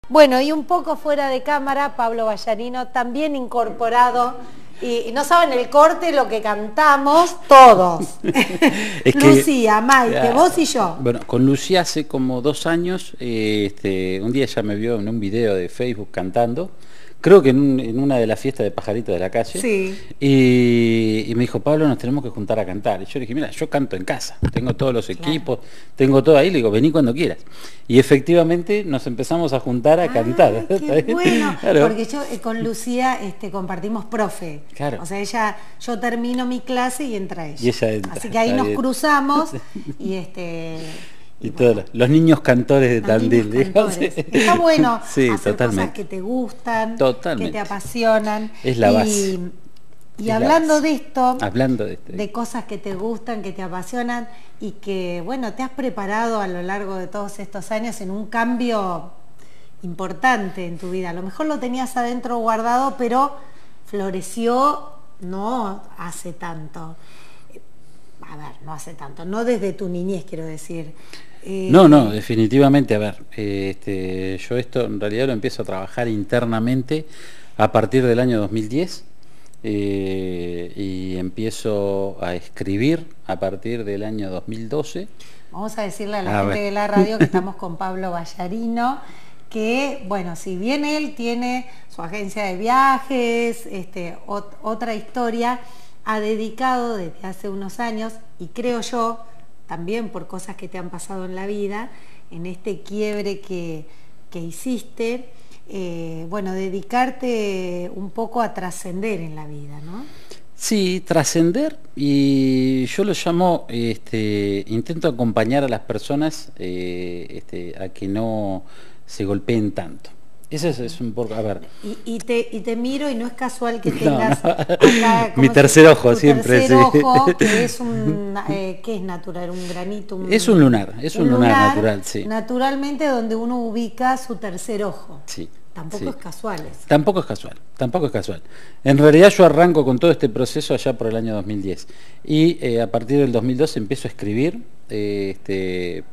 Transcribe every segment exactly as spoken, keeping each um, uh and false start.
Bueno, y un poco fuera de cámara, Pablo Ballarino también incorporado, y, y no saben el corte, lo que cantamos todos. Es que, Lucía, Maite, ya, vos y yo. Bueno, con Lucía hace como dos años, eh, este, un día ella me vio en un video de Facebook cantando, creo que en, un, en una de las fiestas de pajaritos de la calle, sí. y, y me dijo, Pablo, nos tenemos que juntar a cantar. Y yo le dije, mira, yo canto en casa, tengo todos los equipos, claro, tengo todo ahí, le digo, vení cuando quieras. Y efectivamente nos empezamos a juntar a ah, cantar. Qué bueno, claro, porque yo eh, con Lucía este, compartimos profe. Claro. O sea, ella, yo termino mi clase y entra ella. Y ella entra. Así que ahí nos bien. cruzamos y este... Y, y bueno, todos los niños cantores de Tandil. Cantores. Está bueno sí, hacer totalmente. cosas que te gustan, totalmente. que te apasionan. Es la y, base. Y es hablando base. de esto, hablando de, esto, de cosas que te gustan, que te apasionan y que, bueno, te has preparado a lo largo de todos estos años en un cambio importante en tu vida. A lo mejor lo tenías adentro guardado, pero floreció no hace tanto. A ver, no hace tanto, no desde tu niñez, quiero decir. Eh... No, no, definitivamente, a ver, eh, este, yo esto en realidad lo empiezo a trabajar internamente a partir del año dos mil diez eh, y empiezo a escribir a partir del año dos mil doce. Vamos a decirle a la a gente ver. de la radio que estamos con Pablo Ballarino, que, bueno, si bien él tiene su agencia de viajes, este, ot otra historia, ha dedicado desde hace unos años, y creo yo, también por cosas que te han pasado en la vida, en este quiebre que, que hiciste, eh, bueno, dedicarte un poco a trascender en la vida, ¿no? Sí, trascender, y yo lo llamo, este, intento acompañar a las personas eh, este, a que no se golpeen tanto. Eso es, es un poco, a ver. Y, y, te, y te miro y no es casual que tengas no, no. Acá, mi tercer ojo siempre, tercer sí. ojo, que es un, eh, ¿qué es natural? Un granito. Un, es un lunar, es un, un lunar, lunar natural, sí. Naturalmente donde uno ubica su tercer ojo. Sí. Tampoco sí. es casual eso. Tampoco es casual, tampoco es casual. En realidad yo arranco con todo este proceso allá por el año dos mil diez. Y eh, a partir del dos mil doce empiezo a escribir, eh, este...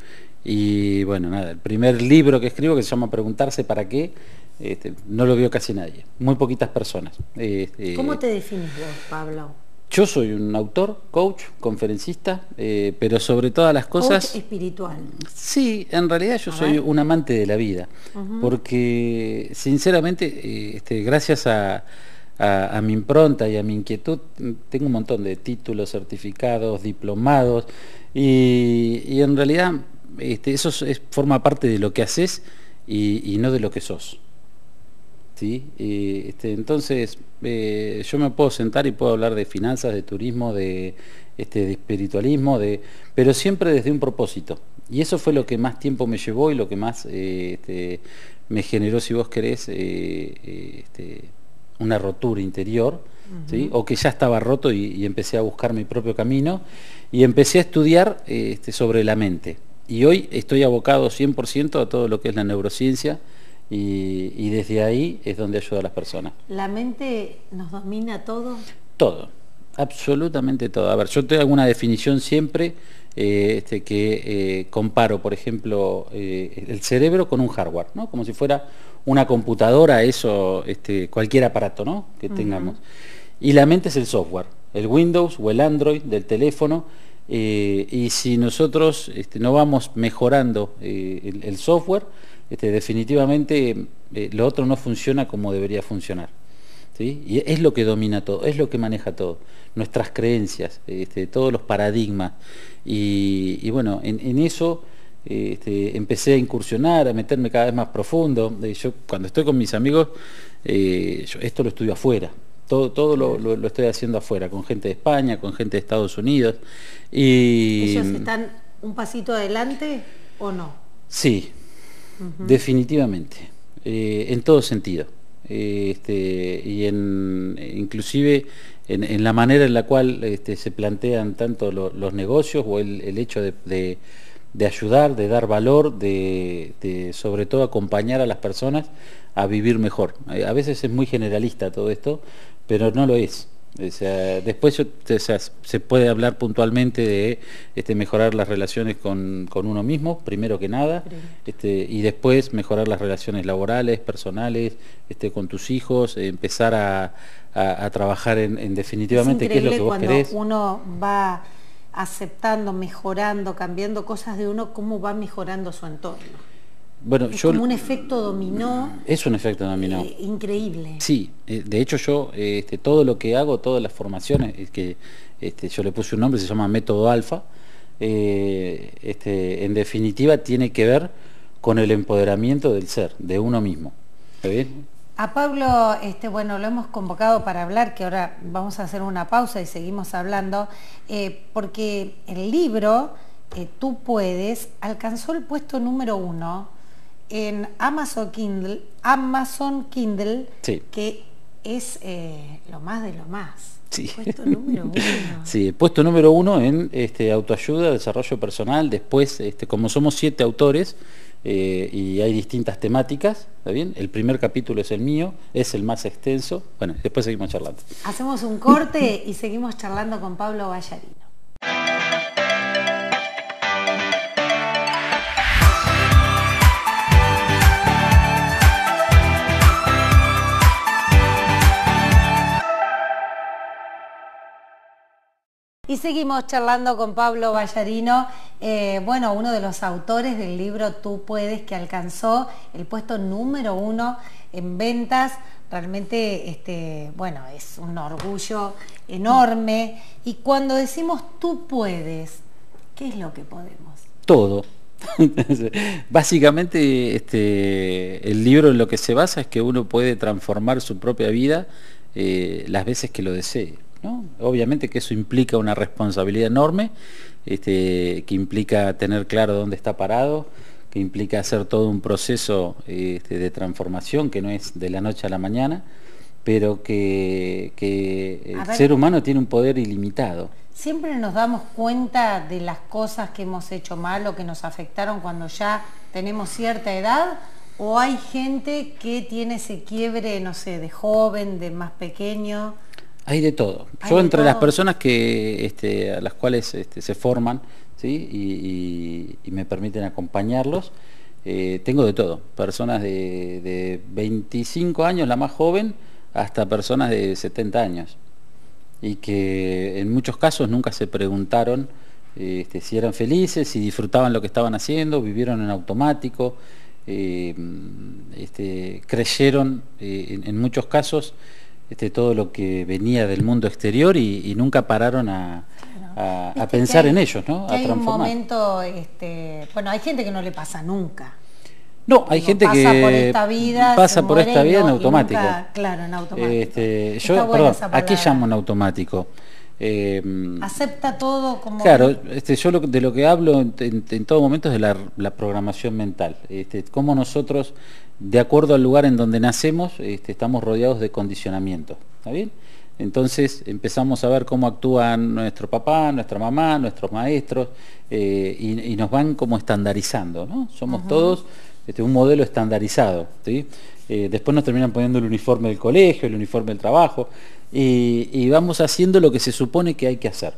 y bueno, nada, el primer libro que escribo, que se llama Preguntarse para qué, este, no lo vio casi nadie, muy poquitas personas. Este, ¿Cómo te defines vos, Pablo? Yo soy un autor, coach, conferencista, eh, pero sobre todas las cosas... Coach espiritual. Sí, en realidad yo a soy ver. un amante de la vida, uh-huh. porque sinceramente, eh, este, gracias a... A, a mi impronta y a mi inquietud, tengo un montón de títulos, certificados, diplomados, y, y en realidad este, eso es, forma parte de lo que haces y, y no de lo que sos. ¿Sí? Y, este, entonces, eh, yo me puedo sentar y puedo hablar de finanzas, de turismo, de, este, de espiritualismo, de, pero siempre desde un propósito. Y eso fue lo que más tiempo me llevó y lo que más eh, este, me generó, si vos querés, eh, eh, este, una rotura interior, uh-huh. ¿sí? O que ya estaba roto y, y empecé a buscar mi propio camino y empecé a estudiar eh, este, sobre la mente. Y hoy estoy abocado cien por ciento a todo lo que es la neurociencia y, y desde ahí es donde ayudo a las personas. ¿La mente nos domina todo? Todo, absolutamente todo. A ver, yo te hago una definición siempre eh, este, que eh, comparo, por ejemplo, eh, el cerebro con un hardware, ¿no? Como si fuera una computadora, eso, este, cualquier aparato, ¿no? que uh-huh. tengamos. Y la mente es el software, el Windows o el Android del teléfono, eh, y si nosotros este, no vamos mejorando eh, el, el software, este, definitivamente eh, lo otro no funciona como debería funcionar. ¿Sí? Y es lo que domina todo, es lo que maneja todo, nuestras creencias, este, todos los paradigmas. Y, y bueno, en, en eso... Este, empecé a incursionar, a meterme cada vez más profundo. Eh, yo cuando estoy con mis amigos, eh, yo esto lo estudio afuera, todo, todo lo, lo, lo estoy haciendo afuera, con gente de España, con gente de Estados Unidos. Y... ¿Ellos están un pasito adelante o no? Sí, uh-huh. definitivamente, eh, en todo sentido. Eh, este, y en, inclusive en, en la manera en la cual este, se plantean tanto lo, los negocios o el, el hecho de, de de ayudar, de dar valor, de, de sobre todo acompañar a las personas a vivir mejor. A veces es muy generalista todo esto, pero no lo es. O sea, después o sea, se puede hablar puntualmente de este, mejorar las relaciones con, con uno mismo, primero que nada, este, y después mejorar las relaciones laborales, personales, este, con tus hijos, eh, empezar a, a, a trabajar en, en definitivamente qué es lo que vos querés. Uno va aceptando, mejorando, cambiando cosas de uno, cómo va mejorando su entorno. Bueno, es yo, como un efecto dominó. Es un efecto dominó. Eh, increíble. Sí, eh, de hecho yo, eh, este, todo lo que hago, todas las formaciones, es que este, yo le puse un nombre, se llama Método Alfa, eh, este, en definitiva tiene que ver con el empoderamiento del ser, de uno mismo. ¿Está bien? A Pablo, este, bueno, lo hemos convocado para hablar, que ahora vamos a hacer una pausa y seguimos hablando, eh, porque el libro, eh, Tú Puedes, alcanzó el puesto número uno en Amazon Kindle, Amazon Kindle, sí. que es eh, lo más de lo más. Sí. Puesto número uno. Sí, puesto número uno en este, autoayuda, desarrollo personal. Después, este, como somos siete autores eh, y hay distintas temáticas, ¿está bien? El primer capítulo es el mío, es el más extenso. Bueno, después seguimos charlando. Hacemos un corte y seguimos charlando con Pablo Ballarino. Y seguimos charlando con Pablo Ballarino, eh, bueno, uno de los autores del libro Tú Puedes, que alcanzó el puesto número uno en ventas. Realmente, este, bueno, es un orgullo enorme. Y cuando decimos Tú Puedes, ¿qué es lo que podemos? Todo. Básicamente, este, el libro en lo que se basa es que uno puede transformar su propia vida eh, las veces que lo desee, ¿no? Obviamente que eso implica una responsabilidad enorme, este, que implica tener claro dónde está parado, que implica hacer todo un proceso este, de transformación que no es de la noche a la mañana, pero que, que el ver, ser humano tiene un poder ilimitado. Siempre nos damos cuenta de las cosas que hemos hecho mal o que nos afectaron cuando ya tenemos cierta edad, o hay gente que tiene ese quiebre, no sé, de joven, de más pequeño. Hay de todo. Yo entre todo. Las personas que este, a las cuales este, se forman, ¿sí? y, y, y me permiten acompañarlos, eh, tengo de todo. Personas de, de veinticinco años, la más joven, hasta personas de setenta años. Y que en muchos casos nunca se preguntaron este, si eran felices, si disfrutaban lo que estaban haciendo, vivieron en automático, eh, este, creyeron eh, en, en muchos casos Este, todo lo que venía del mundo exterior y, y nunca pararon a, a, a pensar hay, en ellos, ¿no? A hay transformar. Un momento, este, bueno, hay gente que no le pasa nunca. No, hay no gente pasa que por esta vida, pasa por esta vida en automático. Nunca, claro, en automático. Este, yo, perdón, ¿a qué llamo en automático? Eh, Acepta todo como... Claro, este, yo lo, de lo que hablo en, en, en todo momento es de la, la programación mental. Este, cómo nosotros, de acuerdo al lugar en donde nacemos, este, estamos rodeados de condicionamiento. ¿Está bien? Entonces empezamos a ver cómo actúan nuestro papá, nuestra mamá, nuestros maestros, eh, y, y nos van como estandarizando, ¿no? Somos uh-huh. todos este, un modelo estandarizado, ¿sí? Eh, después nos terminan poniendo el uniforme del colegio, el uniforme del trabajo, y, y vamos haciendo lo que se supone que hay que hacer.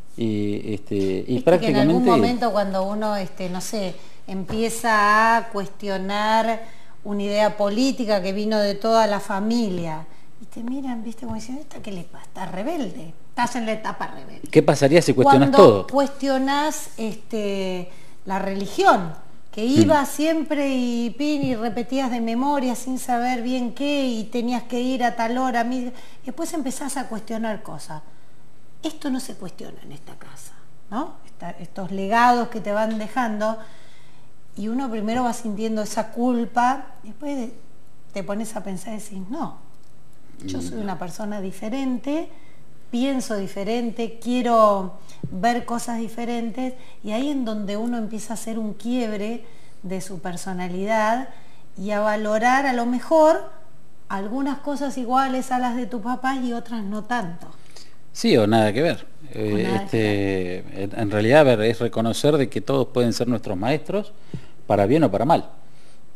Y, este, y prácticamente... que en algún momento cuando uno, este, no sé, empieza a cuestionar una idea política que vino de toda la familia, y te miran, viste, como diciendo, ¿esta qué le pasa? Está rebelde, estás en la etapa rebelde. ¿Qué pasaría si cuestionas cuando todo? Cuando cuestionás este, la religión, que iba mm. siempre y pin y repetías de memoria sin saber bien qué, y tenías que ir a tal hora, y después empezás a cuestionar cosas. Esto no se cuestiona en esta casa, ¿no? Esta, estos legados que te van dejando, y uno primero va sintiendo esa culpa, y después te pones a pensar y decís, no, yo soy una persona diferente, pienso diferente, quiero ver cosas diferentes, y ahí en donde uno empieza a hacer un quiebre de su personalidad y a valorar a lo mejor algunas cosas iguales a las de tu papá y otras no tanto. Sí, o nada que ver. Eh, nada este, que ver. En realidad, a ver, es reconocer de que todos pueden ser nuestros maestros, para bien o para mal.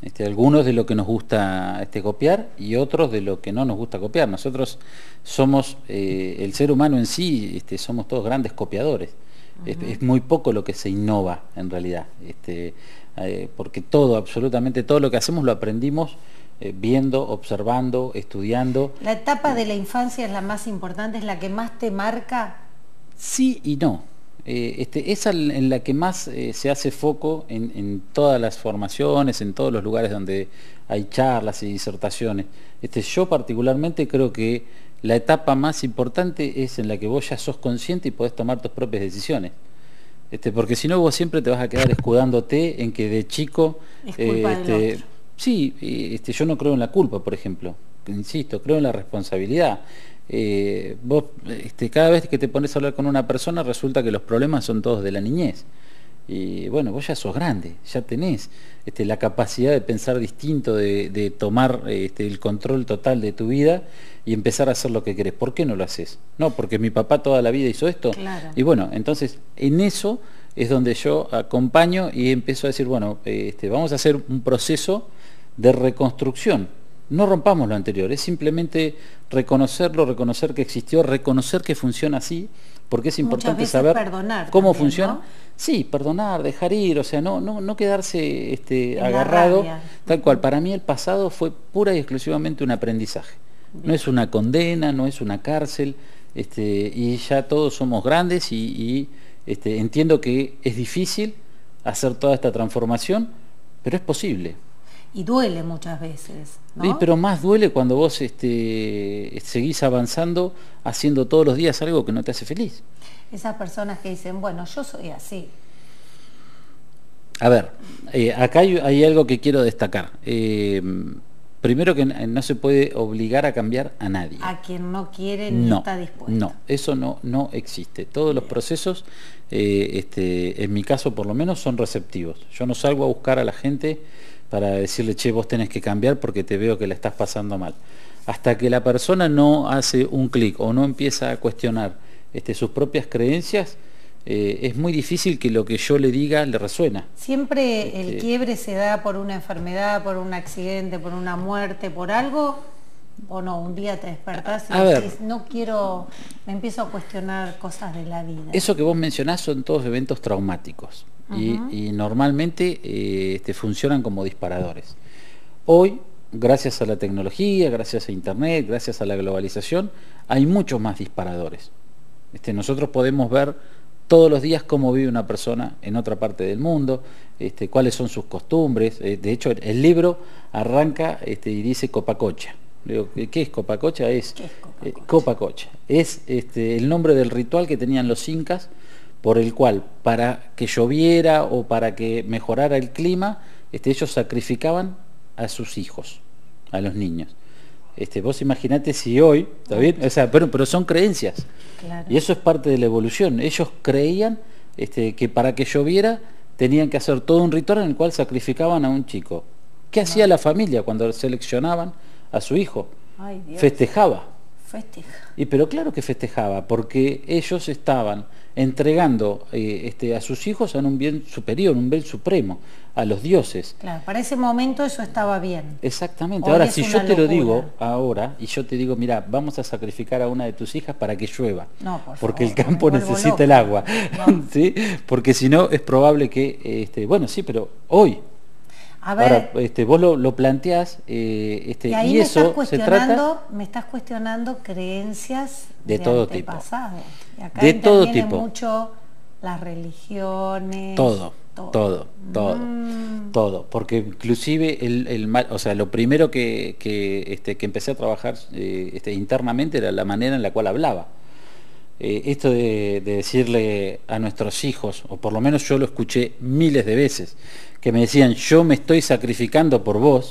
Este, algunos de lo que nos gusta este, copiar y otros de lo que no nos gusta copiar. Nosotros somos, eh, el ser humano en sí, este, somos todos grandes copiadores. Uh-huh. es, es muy poco lo que se innova en realidad, este, eh, porque todo, absolutamente todo lo que hacemos lo aprendimos eh, viendo, observando, estudiando. ¿La etapa de la infancia es la más importante, es la que más te marca? Sí y no. Eh, este, esa en la que más eh, se hace foco en, en todas las formaciones, en todos los lugares donde hay charlas y disertaciones. Este, yo particularmente creo que la etapa más importante es en la que vos ya sos consciente y podés tomar tus propias decisiones. Este, porque si no vos siempre te vas a quedar escudándote en que de chico... Es culpa eh, este, del otro. Sí, este, yo no creo en la culpa, por ejemplo. Insisto, creo en la responsabilidad. Eh, vos este, cada vez que te pones a hablar con una persona resulta que los problemas son todos de la niñez y bueno, vos ya sos grande, ya tenés este, la capacidad de pensar distinto, de, de tomar este, el control total de tu vida y empezar a hacer lo que querés. ¿Por qué no lo haces? No, porque mi papá toda la vida hizo esto. Claro. Y bueno, entonces en eso es donde yo acompaño y empiezo a decir, bueno, este, vamos a hacer un proceso de reconstrucción. No rompamos lo anterior, es simplemente reconocerlo, reconocer que existió, reconocer que funciona así, porque es importante saber cómo también, funciona. ¿no? Sí, perdonar, dejar ir, o sea, no, no, no quedarse este, agarrado, tal cual. Para mí el pasado fue pura y exclusivamente un aprendizaje. Bien. No es una condena, no es una cárcel, este, y ya todos somos grandes y, y este, entiendo que es difícil hacer toda esta transformación, pero es posible. Y duele muchas veces, ¿no? Sí, pero más duele cuando vos este, seguís avanzando, haciendo todos los días algo que no te hace feliz. Esas personas que dicen, bueno, yo soy así. A ver, eh, acá hay, hay algo que quiero destacar. Eh, primero que no se puede obligar a cambiar a nadie. A quien no quiere ni no, está dispuesto. No, eso no, no existe. Todos los procesos, eh, este, en mi caso por lo menos, son receptivos. Yo no salgo a buscar a la gente para decirle, che, vos tenés que cambiar porque te veo que la estás pasando mal. Hasta que la persona no hace un clic o no empieza a cuestionar este, sus propias creencias, eh, es muy difícil que lo que yo le diga le resuena. ¿Siempre este... el quiebre se da por una enfermedad, por un accidente, por una muerte, por algo? ¿O no? Un día te despertás y a decís, ver, no quiero, me empiezo a cuestionar cosas de la vida. Eso que vos mencionás son todos eventos traumáticos. Y, uh-huh. y normalmente eh, este, funcionan como disparadores. Hoy, gracias a la tecnología, gracias a internet, gracias a la globalización, hay muchos más disparadores. Este, nosotros podemos ver todos los días cómo vive una persona en otra parte del mundo, este, cuáles son sus costumbres. Eh, de hecho, el libro arranca este, y dice Copacocha. Digo, ¿qué es Copacocha? Es, ¿Qué es Copacocha? Eh, Copacocha. Es este, el nombre del ritual que tenían los incas, por el cual para que lloviera o para que mejorara el clima, este, ellos sacrificaban a sus hijos, a los niños. Este, vos imaginate si hoy, ¿está bien? O sea, pero, pero son creencias. Claro. Y eso es parte de la evolución. Ellos creían este, que para que lloviera tenían que hacer todo un ritual en el cual sacrificaban a un chico. ¿Qué hacía no. la familia cuando seleccionaban a su hijo? Ay, Dios. Festejaba. Festeja. Y pero claro que festejaba, porque ellos estaban entregando eh, este, a sus hijos a un bien superior, un bien supremo, a los dioses. Claro, para ese momento eso estaba bien. Exactamente. Hoy ahora, si yo te locura. lo digo ahora, y yo te digo, mira, vamos a sacrificar a una de tus hijas para que llueva, no, por porque favor, el campo necesita loca. el agua, no. ¿Sí? Porque si no, es probable que, este, bueno, sí, pero hoy... A ver, ahora, este, vos lo, lo planteás, eh, este, y ahí y me eso estás cuestionando, se trata me estás cuestionando creencias de, de todo tipo, y acá de todo tipo, mucho las religiones, todo, todo, todo, todo, mm. todo, porque inclusive el, el mal, o sea, lo primero que, que, este, que empecé a trabajar eh, este, internamente era la manera en la cual hablaba. Eh, esto de, de decirle a nuestros hijos, o por lo menos yo lo escuché miles de veces, que me decían, yo me estoy sacrificando por vos.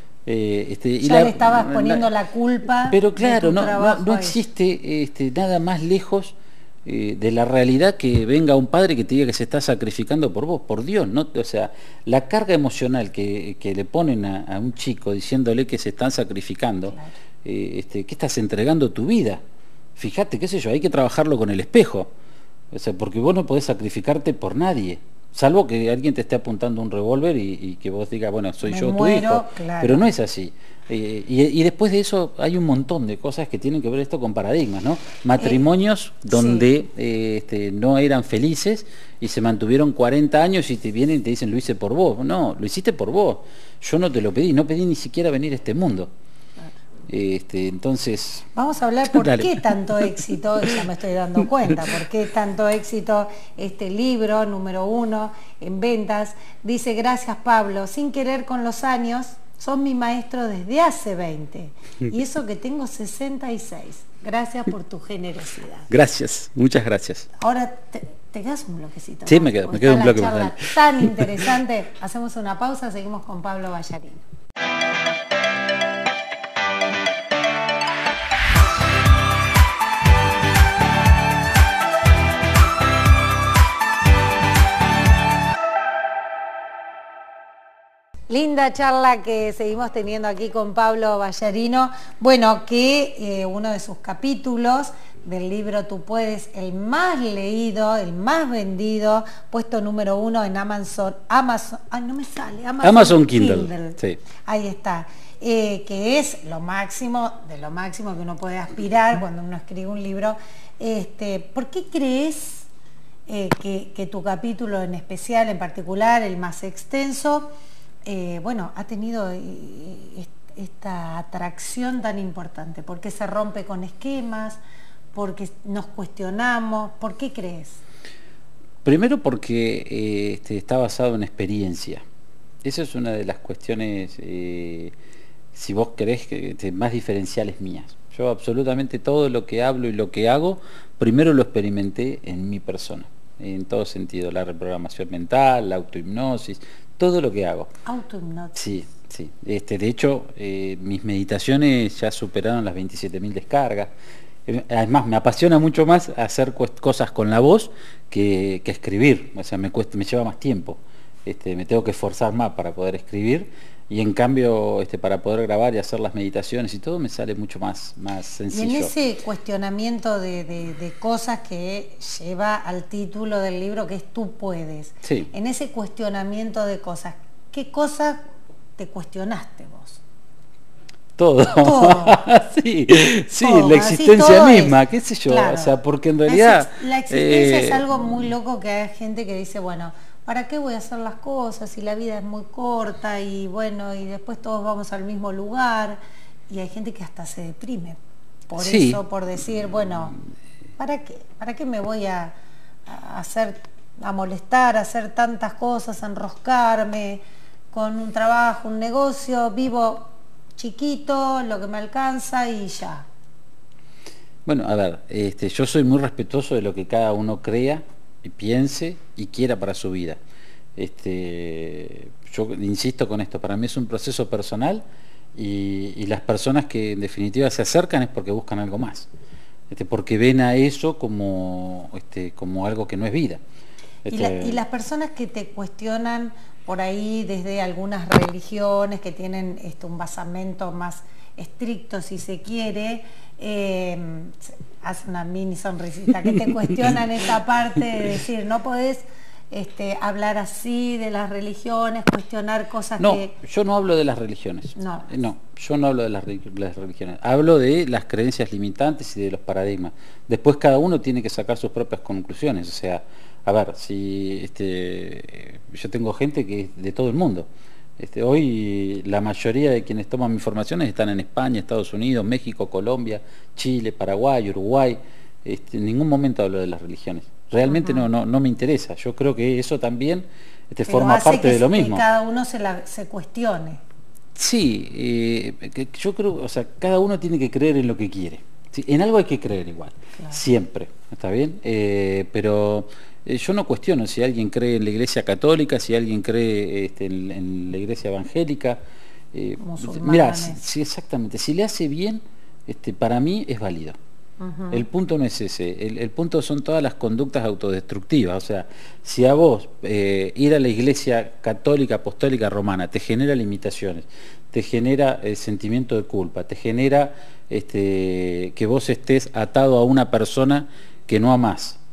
Eh, este, y ya la, le estabas poniendo la, la culpa. Pero claro, de tu no, no, no existe este, nada más lejos eh, de la realidad que venga un padre que te diga que se está sacrificando por vos, por Dios, ¿no? O sea, la carga emocional que, que le ponen a, a un chico diciéndole que se están sacrificando, claro. eh, este, que estás entregando tu vida. Fíjate, qué sé yo, hay que trabajarlo con el espejo, o sea, porque vos no podés sacrificarte por nadie. O salvo que alguien te esté apuntando un revólver y, y que vos digas, bueno, soy Me yo muero, tu hijo, claro. Pero no es así. Eh, y, y después de eso hay un montón de cosas que tienen que ver esto con paradigmas, ¿no? Matrimonios eh, donde sí. eh, este, no eran felices y se mantuvieron cuarenta años y te vienen y te dicen, lo hice por vos. No, lo hiciste por vos. Yo no te lo pedí, no pedí ni siquiera venir a este mundo. Este, entonces... Vamos a hablar por Dale. qué tanto éxito, ya me estoy dando cuenta, por qué tanto éxito este libro, número uno, en ventas. Dice, gracias Pablo, sin querer con los años, sos mi maestro desde hace veinte, y eso que tengo sesenta y seis. Gracias por tu generosidad. Gracias, muchas gracias. Ahora te, te quedas un bloquecito. Sí, ¿no? me quedo, me quedo un bloque más. Charla tan interesante. Hacemos una pausa, seguimos con Pablo Ballarino. Linda charla que seguimos teniendo aquí con Pablo Ballarino. Bueno, que eh, uno de sus capítulos del libro Tú Puedes, el más leído, el más vendido, puesto número uno en Amazon, Amazon, ay no me sale, Amazon, Amazon Kindle, Kindle. Sí. Ahí está, eh, que es lo máximo, de lo máximo que uno puede aspirar cuando uno escribe un libro. Este, ¿por qué crees eh, que, que tu capítulo en especial, en particular, el más extenso, Eh, bueno, ha tenido eh, esta atracción tan importante? ¿Por qué se rompe con esquemas? ¿Por qué nos cuestionamos? ¿Por qué crees? Primero porque eh, este, está basado en experiencia. Esa es una de las cuestiones, eh, si vos querés, que, este, más diferenciales mías. Yo absolutamente todo lo que hablo y lo que hago, primero lo experimenté en mi persona. En todo sentido, la reprogramación mental, la autohipnosis, todo lo que hago. Autohipnosis. Sí, sí. Este, de hecho, eh, mis meditaciones ya superaron las veintisiete mil descargas. Además, me apasiona mucho más hacer cosas con la voz que, que escribir. O sea, me cuesta, me lleva más tiempo. Este, me tengo que esforzar más para poder escribir. Y en cambio, este, para poder grabar y hacer las meditaciones y todo, me sale mucho más, más sencillo. Y en ese cuestionamiento de, de, de cosas que lleva al título del libro, que es Tú Puedes. Sí. En ese cuestionamiento de cosas, ¿qué cosas te cuestionaste vos? Todo. Todo. sí, sí, todo. La existencia misma, es. qué sé yo. Claro. O sea, porque en realidad... La, la existencia eh, es algo muy loco, que hay gente que dice, bueno, ¿para qué voy a hacer las cosas si la vida es muy corta y bueno, y después todos vamos al mismo lugar? Y hay gente que hasta se deprime por sí. eso, por decir, bueno, ¿para qué? ¿Para qué me voy a, a hacer, a molestar, a hacer tantas cosas, a enroscarme con un trabajo, un negocio? Vivo chiquito, lo que me alcanza y ya. Bueno, a ver, este, yo soy muy respetuoso de lo que cada uno crea y piense y quiera para su vida. Este, yo insisto con esto, para mí es un proceso personal y, y las personas que en definitiva se acercan es porque buscan algo más, este, porque ven a eso como, este, como algo que no es vida. Este, y, la, y las personas que te cuestionan por ahí desde algunas religiones que tienen este, un basamento más estricto, si se quiere, eh, hace una mini sonrisita, que te cuestionan esa parte de decir, no podés este, hablar así de las religiones, cuestionar cosas no, que... No, yo no hablo de las religiones. No. No, yo no hablo de las, las religiones. Hablo de las creencias limitantes y de los paradigmas. Después cada uno tiene que sacar sus propias conclusiones. O sea, a ver, si este, yo tengo gente que es de todo el mundo. Este, hoy la mayoría de quienes toman mis formaciones están en España, Estados Unidos, México, Colombia, Chile, Paraguay, Uruguay. Este, en ningún momento hablo de las religiones. Realmente uh-huh. no, no, no me interesa. Yo creo que eso también este, forma parte de lo mismo. Que cada uno se, la, se cuestione. Sí, eh, que yo creo, o sea, cada uno tiene que creer en lo que quiere. ¿Sí? En algo hay que creer igual, claro. Siempre, ¿está bien? Eh, pero eh, yo no cuestiono si alguien cree en la Iglesia Católica, si alguien cree este, en, en la Iglesia Evangélica. Eh, mirá, si, si exactamente, si le hace bien, este, para mí es válido. Uh-huh. El punto no es ese, el, el punto son todas las conductas autodestructivas. O sea, si a vos eh, ir a la Iglesia Católica, Apostólica, Romana te genera limitaciones, te genera el sentimiento de culpa, te genera este, que vos estés atado a una persona que no amás,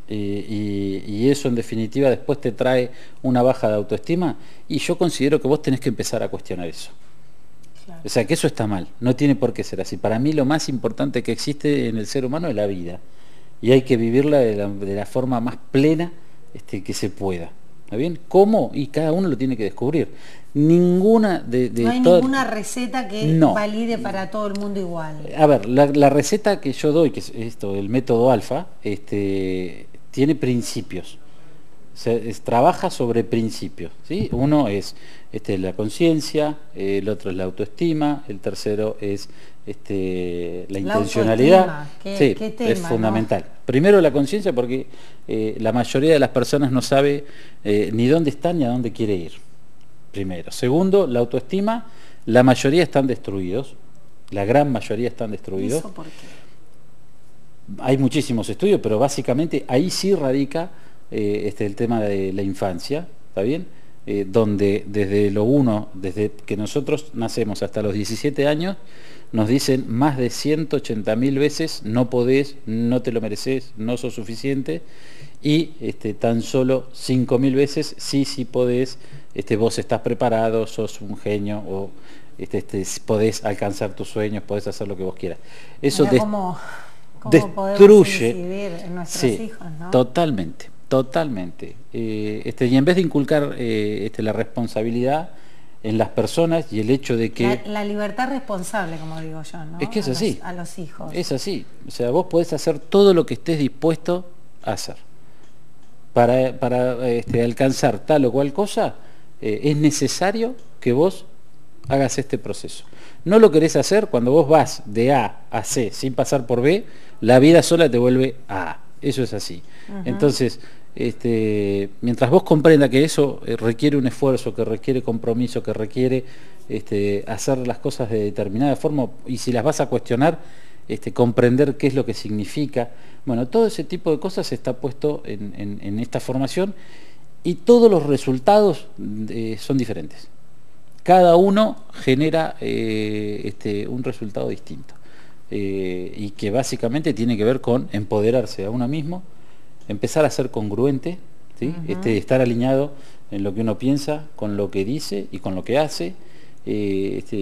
eh, y, y eso en definitiva después te trae una baja de autoestima, y yo considero que vos tenés que empezar a cuestionar eso. Claro. O sea, que eso está mal, no tiene por qué ser así. Para mí lo más importante que existe en el ser humano es la vida, y hay que vivirla de la, de la forma más plena este, que se pueda. ¿Está bien? ¿Cómo? Y cada uno lo tiene que descubrir. Ninguna de, de no hay toda... ninguna receta que no. valide para todo el mundo igual. A ver, la, la receta que yo doy, que es esto, el método alfa, este, tiene principios. Se, es, trabaja sobre principios, ¿sí? Uno es este, la conciencia, el otro es la autoestima, el tercero es este, la, la intencionalidad. ¿Qué, sí, qué tema, es fundamental. ¿No? Primero la conciencia, porque eh, la mayoría de las personas no sabe eh, ni dónde está ni a dónde quiere ir. Primero. Segundo, la autoestima, la mayoría están destruidos, la gran mayoría están destruidos. ¿Eso por qué? Hay muchísimos estudios, pero básicamente ahí sí radica Eh, este, el tema de la infancia, ¿está bien? Eh, donde desde lo uno, desde que nosotros nacemos hasta los diecisiete años, nos dicen más de ciento ochenta mil veces no podés, no te lo mereces, no sos suficiente, y este, tan solo cinco mil veces sí, sí podés, este, vos estás preparado, sos un genio, o este, este, podés alcanzar tus sueños, podés hacer lo que vos quieras. Eso des ¿Cómo, cómo destruye en nuestros sí, hijos, ¿no? Totalmente. Totalmente. Eh, este, y en vez de inculcar eh, este, la responsabilidad en las personas y el hecho de que... La, la libertad responsable, como digo yo, ¿no? Es que es a así. Los, a los hijos. Es así. O sea, vos podés hacer todo lo que estés dispuesto a hacer. Para, para este, alcanzar tal o cual cosa, eh, es necesario que vos hagas este proceso. No lo querés hacer, cuando vos vas de A a C sin pasar por B, la vida sola te vuelve a A. Eso es así. Uh-huh. Entonces, este, mientras vos comprendas que eso requiere un esfuerzo, que requiere compromiso, que requiere este, hacer las cosas de determinada forma, y si las vas a cuestionar, este, comprender qué es lo que significa. Bueno, todo ese tipo de cosas está puesto en, en, en esta formación, y todos los resultados eh, son diferentes. Cada uno genera eh, este, un resultado distinto. Eh, y que básicamente tiene que ver con empoderarse a uno mismo, empezar a ser congruente, ¿sí? Uh-huh. este, estar alineado en lo que uno piensa, con lo que dice y con lo que hace. Eh, este,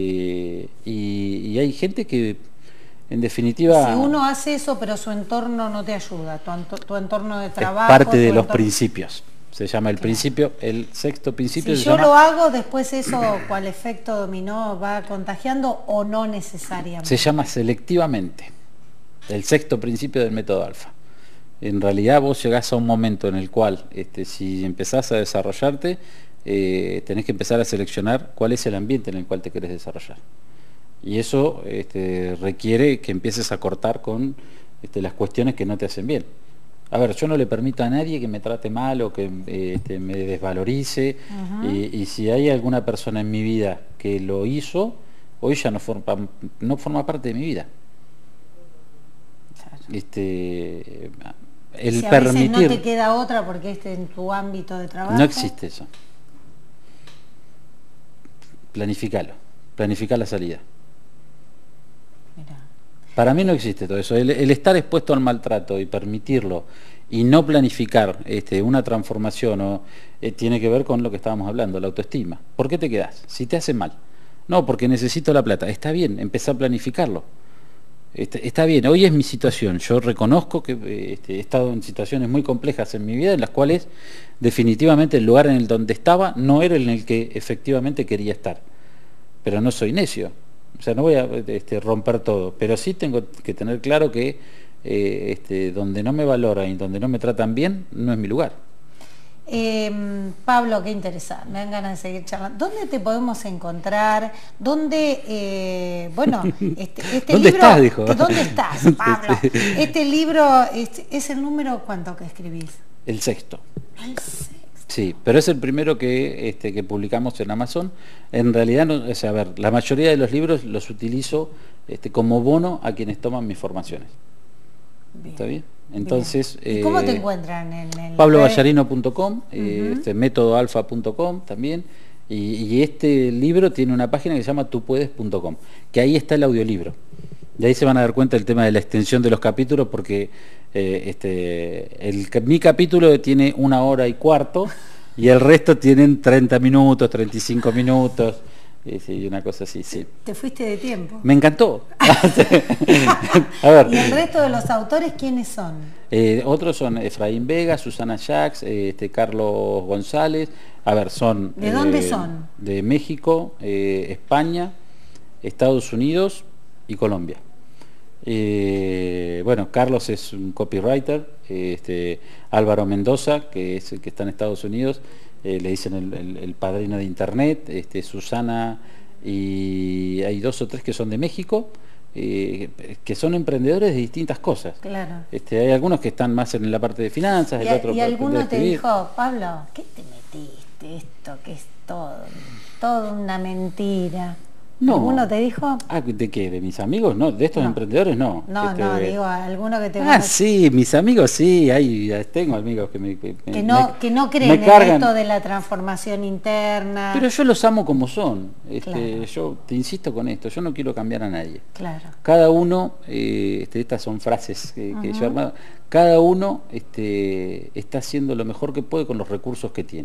y, y hay gente que, en definitiva... Si uno hace eso, pero su entorno no te ayuda, tu, ento tu entorno de trabajo... Es parte de los entorno... principios. Se llama el claro. principio, el sexto principio. Si se yo llama... lo hago, después eso, cual efecto dominó, va contagiando o no necesariamente. Se llama selectivamente, el sexto principio del método alfa. En realidad vos llegás a un momento en el cual, este, si empezás a desarrollarte, eh, tenés que empezar a seleccionar cuál es el ambiente en el cual te querés desarrollar. Y eso este, requiere que empieces a cortar con este, las cuestiones que no te hacen bien. A ver, yo no le permito a nadie que me trate mal o que eh, este, me desvalorice. Uh-huh. y, y si hay alguna persona en mi vida que lo hizo, hoy ya no forma, no forma parte de mi vida. Claro. Este, el si a permitir... veces no te queda otra porque esté en tu ámbito de trabajo. No existe eso. Planificalo. Planificar la salida. Para mí no existe todo eso. El, el estar expuesto al maltrato y permitirlo y no planificar este, una transformación o, eh, tiene que ver con lo que estábamos hablando, la autoestima. ¿Por qué te quedás? Si te hace mal. No, porque necesito la plata. Está bien, empezá a planificarlo. Este, está bien, hoy es mi situación. Yo reconozco que este, he estado en situaciones muy complejas en mi vida, en las cuales definitivamente el lugar en el donde estaba no era en el que efectivamente quería estar. Pero no soy necio. O sea, no voy a este, romper todo, pero sí tengo que tener claro que eh, este, donde no me valoran y donde no me tratan bien, no es mi lugar. Eh, Pablo, qué interesante, me dan ganas de seguir charlando. ¿Dónde te podemos encontrar? ¿Dónde, eh, bueno, este, este ¿Dónde libro... estás, dijo? ¿Dónde estás, Pablo? Este libro, este, ¿es el número cuánto que escribís? El sexto. El sexto. Sí, pero es el primero que, este, que publicamos en Amazon. En realidad, no, o sea, a ver, la mayoría de los libros los utilizo este, como bono a quienes toman mis formaciones. Bien. ¿Está bien? Entonces, bien. ¿Y eh, cómo te encuentran en el pablo vallarino punto com, uh-huh. eh, este, método alfa punto com también, y, y este libro tiene una página que se llama tu puedes punto com, que ahí está el audiolibro. Y ahí se van a dar cuenta del tema de la extensión de los capítulos, porque eh, este, el, mi capítulo tiene una hora y cuarto y el resto tienen treinta minutos, treinta y cinco minutos. Y sí, una cosa así, sí. Te fuiste de tiempo. Me encantó. A ver. ¿Y el resto de los autores quiénes son? Eh, otros son Efraín Vega, Susana Jacks, eh, este, Carlos González. A ver, son... ¿De dónde eh, son? De México, eh, España, Estados Unidos y Colombia. Eh, bueno, Carlos es un copywriter, eh, este, Álvaro Mendoza, que es el que está en Estados Unidos, eh, le dicen el, el, el padrino de internet, este, Susana, y hay dos o tres que son de México, eh, que son emprendedores de distintas cosas. Claro. Este, hay algunos que están más en la parte de finanzas, y, el otro y alguno te dijo, Pablo, ¿qué te metiste esto que es todo, todo una mentira? No. ¿Alguno te dijo? Ah, ¿de qué? ¿De mis amigos? No, de estos no. emprendedores no. No, este, no, digo, alguno que te... Ah, sí, mis amigos sí, hay, tengo amigos que me... Que, me, no, me, que no creen me cargan. en esto de la transformación interna. Pero yo los amo como son. Este, claro. Yo te insisto con esto, yo no quiero cambiar a nadie. Claro. Cada uno, eh, este, estas son frases que, que uh-huh. yo he armado, cada uno este, está haciendo lo mejor que puede con los recursos que tiene.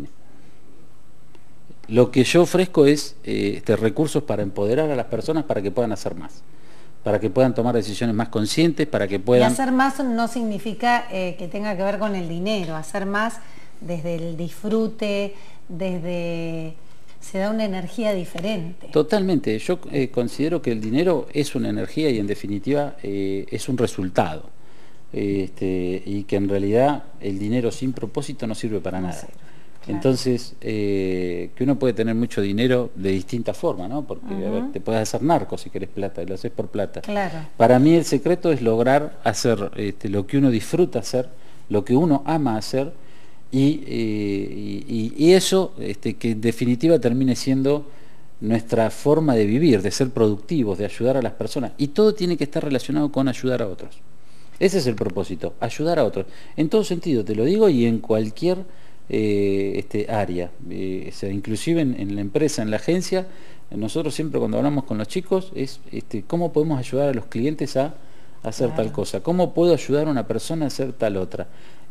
Lo que yo ofrezco es eh, este, recursos para empoderar a las personas para que puedan hacer más, para que puedan tomar decisiones más conscientes, para que puedan... Y hacer más no significa eh, que tenga que ver con el dinero, hacer más desde el disfrute, desde... se da una energía diferente. Totalmente, yo eh, considero que el dinero es una energía y en definitiva eh, es un resultado, eh, este, y que en realidad el dinero sin propósito no sirve para no nada. Sirve. Claro. Entonces, eh, que uno puede tener mucho dinero de distintas formas, ¿no? Porque uh-huh. a ver, te puedes hacer narco si querés plata, y lo haces por plata. Claro. Para mí el secreto es lograr hacer este, lo que uno disfruta hacer, lo que uno ama hacer, y, eh, y, y eso este, que en definitiva termine siendo nuestra forma de vivir, de ser productivos, de ayudar a las personas. Y todo tiene que estar relacionado con ayudar a otros. Ese es el propósito, ayudar a otros. En todo sentido, te lo digo, y en cualquier... Eh, este área, eh, o sea, inclusive en, en la empresa, en la agencia, nosotros siempre cuando hablamos con los chicos es este, cómo podemos ayudar a los clientes a, a hacer claro. tal cosa, cómo puedo ayudar a una persona a hacer tal otra.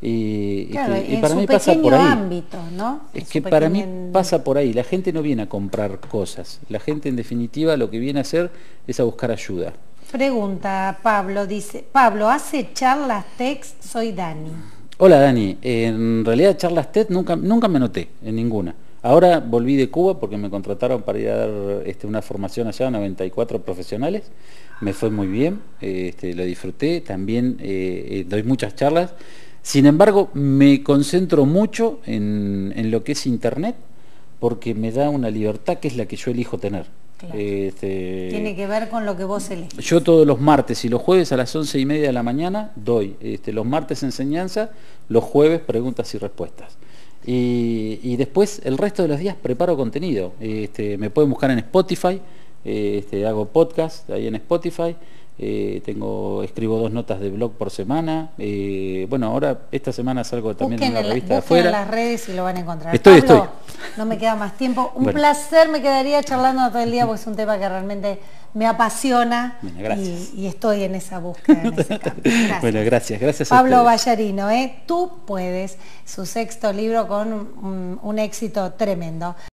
Y, claro, este, y en para su mí pasa por ahí. Ámbito, ¿no? Es en que para mí pasa por ahí. La gente no viene a comprar cosas. La gente en definitiva lo que viene a hacer es a buscar ayuda. Pregunta Pablo, dice, Pablo, ¿hace charlas T E D X? Soy Dani. Hola Dani, en realidad charlas T E D nunca, nunca me anoté en ninguna. Ahora volví de Cuba porque me contrataron para ir a dar este, una formación allá a noventa y cuatro profesionales. Me fue muy bien, eh, este, lo disfruté, también eh, doy muchas charlas. Sin embargo, me concentro mucho en, en lo que es internet porque me da una libertad que es la que yo elijo tener. Claro. Este, Tiene que ver con lo que vos elegís. Yo todos los martes y los jueves a las once y media de la mañana doy este, los martes enseñanza, los jueves preguntas y respuestas. Y, y después el resto de los días preparo contenido. Este, me pueden buscar en Spotify, este, hago podcast ahí en Spotify. Eh, tengo escribo dos notas de blog por semana. Eh, bueno, ahora esta semana salgo también busquen en una revista la, de afuera. En las redes y lo van a encontrar. Estoy, Pablo, estoy. No me queda más tiempo. Un bueno. placer, me quedaría charlando todo el día porque es un tema que realmente me apasiona. Bueno, gracias. Y, y estoy en esa búsqueda, en ese campo. Gracias. Bueno, gracias, gracias Pablo a Ballarino, ¿eh? Tú puedes, su sexto libro con un, un éxito tremendo.